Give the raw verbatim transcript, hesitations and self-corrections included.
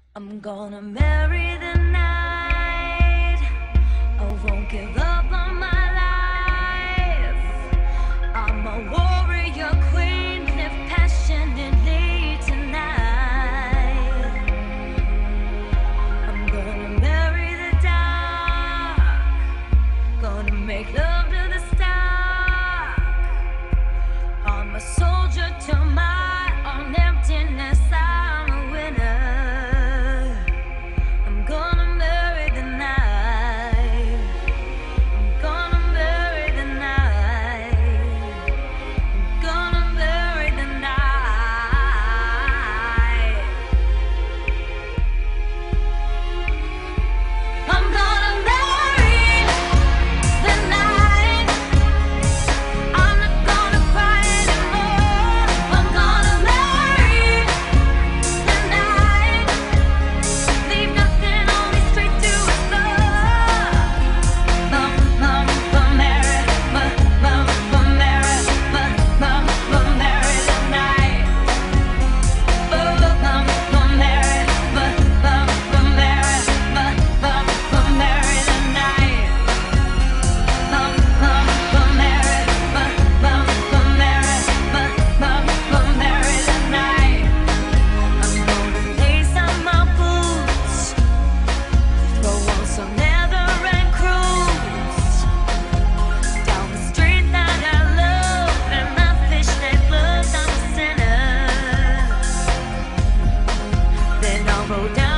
I'm gonna marry the night. I won't give up on my life. I'm a warrior queen, live passionately tonight. I'm gonna marry the dark, gonna make love to the stark. I'm a soldier to my own emptiness. I'm a winner. I'm gonna marry the night. I'm gonna marry the night. I'm gonna marry the night. I'm gonna marry the night. I'm not gonna cry anymore. I'm gonna marry the night. Leave nothing on me, straight to his love. Mum, mum, mum, marry, mum, mum, mum, marry, mum, mum, mum, marry the night. Oh, mum, mum, marry, mum, mum, mum, marry, mum, mum, mum, marry the night. Mum, mum, mum, marry, mum, mum, mum, marry, mum, mum, mum, marry the night. I'm gonna lace up my boots, throw on some leather and cruise down the street that I love, and my fishnet gloves, I'm a sinner. Then I'll roll down